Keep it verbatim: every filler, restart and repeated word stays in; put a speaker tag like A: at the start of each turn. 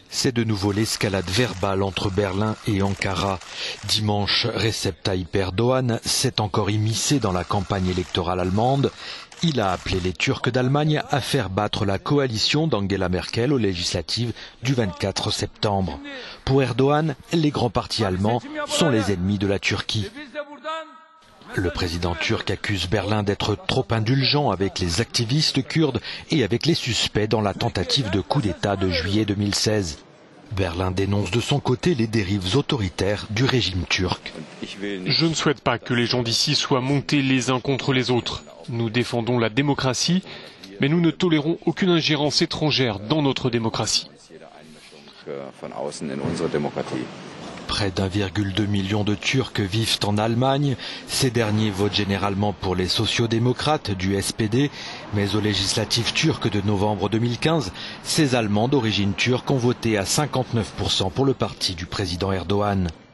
A: C'est de nouveau l'escalade verbale entre Berlin et Ankara. Dimanche, Recep Tayyip Erdogan s'est encore immiscé dans la campagne électorale allemande. Il a appelé les Turcs d'Allemagne à faire battre la coalition d'Angela Merkel aux législatives du vingt-quatre septembre. Pour Erdogan, les grands partis allemands sont les ennemis de la Turquie. Le président turc accuse Berlin d'être trop indulgent avec les activistes kurdes et avec les suspects dans la tentative de coup d'État de juillet deux mille seize. Berlin dénonce de son côté les dérives autoritaires du régime turc.
B: Je ne souhaite pas que les gens d'ici soient montés les uns contre les autres. Nous défendons la démocratie, mais nous ne tolérons aucune ingérence étrangère dans notre démocratie.
A: Près d'un virgule deux million de Turcs vivent en Allemagne. Ces derniers votent généralement pour les sociodémocrates du S P D, mais aux législatives turques de novembre deux mille quinze, ces Allemands d'origine turque ont voté à cinquante-neuf pour cent pour le parti du président Erdogan.